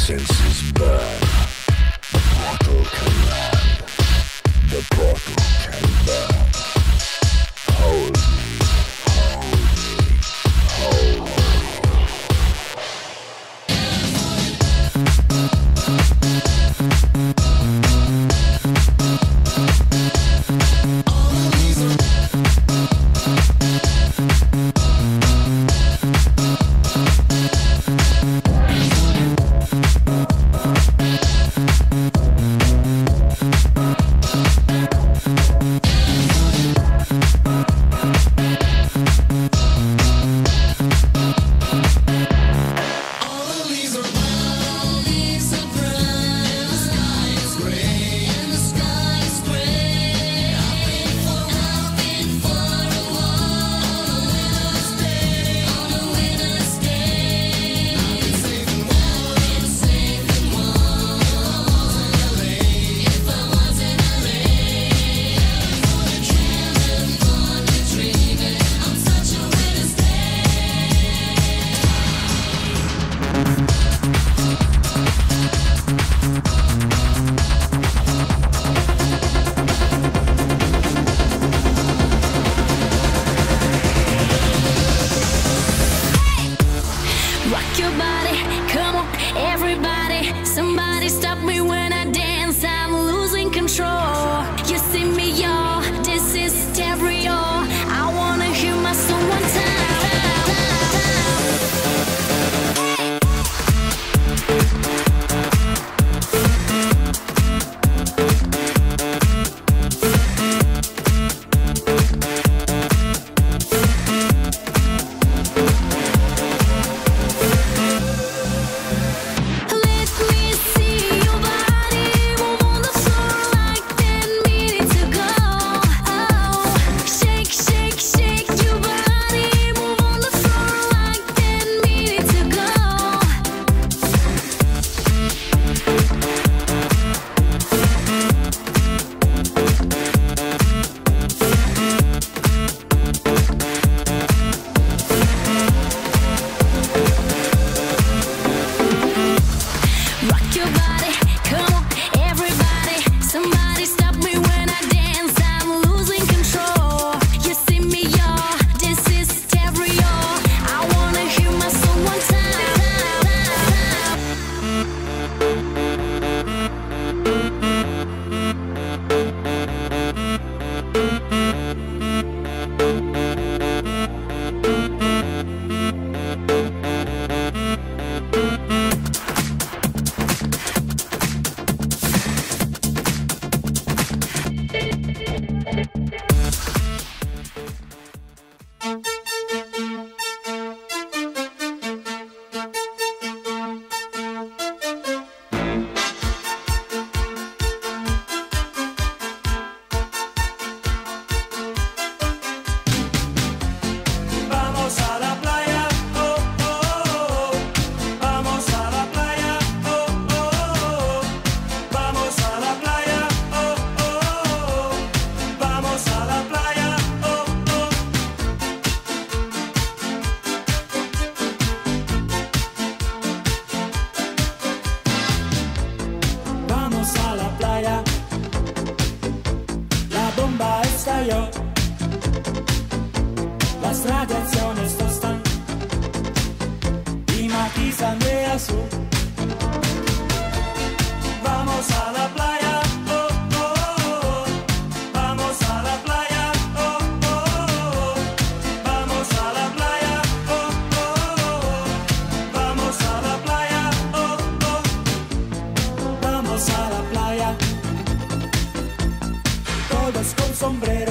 senses burn. The portal can land. The portal can burn. Hold me, hold me, hold me. Rock your body, come on, everybody. Somebody stop me when I dance, I'm losing control. You see me, y'all, this is stereo. I wanna hear my song one time. Las radiaciones tostan y matizan de azul. Vamos a la playa, oh, oh, oh. Vamos a la playa, oh, oh, oh. Vamos a la playa, oh, oh, oh. Vamos a la playa, oh, oh. Vamos a la playa. Todos con sombrero.